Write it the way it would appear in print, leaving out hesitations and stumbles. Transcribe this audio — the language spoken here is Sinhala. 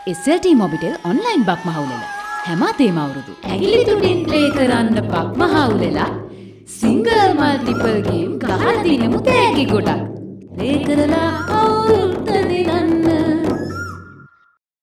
SLT මොබිටෙල් ඔන්ලයින් බක් මහවුලල හැමතේම අවුරුදු ඇගිලි තුඩින් ප්ලේ කරන්න බක් මහවුලලා සිංගල් මල්ටිපල් ගේම් ගහලා දිනමු තෑගි ගොඩක් ප්ලේ කරලා